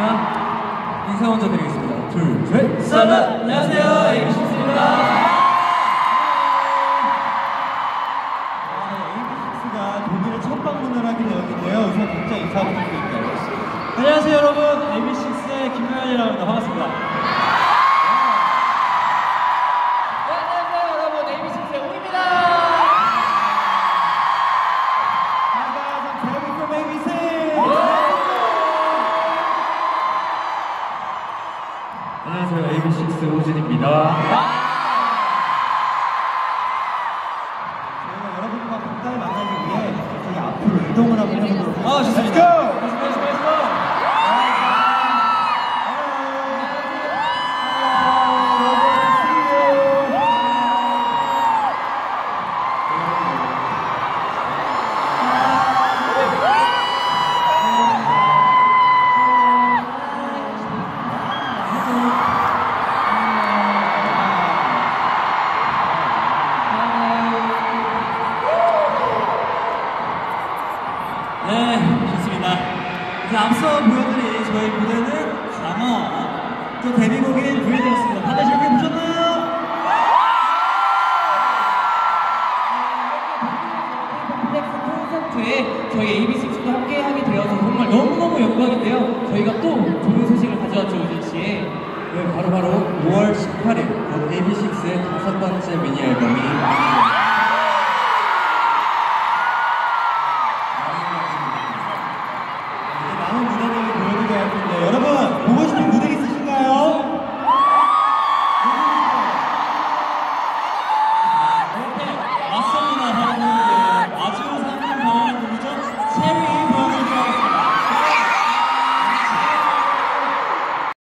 인사 먼저 드리겠습니다. 둘, 셋. 안녕하세요, AB6IX입니다. AB6IX가 독일에 첫 방문을 하게 되었는데요. 우선 각자 인사 부탁드릴게요. 안녕하세요, 여러분. AB6IX의 김명현이라고 합니다. 반갑습니다. 안녕하세요, 여러분. AB6IX의 웅입니다. 안녕하세요, AB6IX 호진입니다. 저희가 여러분과 가까이 만나기 위해 저희 앞으로 이동을 한번 해보도록 하겠습니다. 좋습니다. Let's go! 네, 좋습니다. 이제 앞서 보여드린 저희 무대는 강화, 또 데뷔곡인 브이되었습니다. 다들 재밌게 보셨나요? Kpop.Flex 콘서트에 저희 AB6IX도 함께하게 되어서 정말 너무너무 영광인데요. 저희가 또 좋은 소식을 가져왔죠, 우진씨. 네, 바로 5월 18일 AB6IX의 5번째 미니 앨범이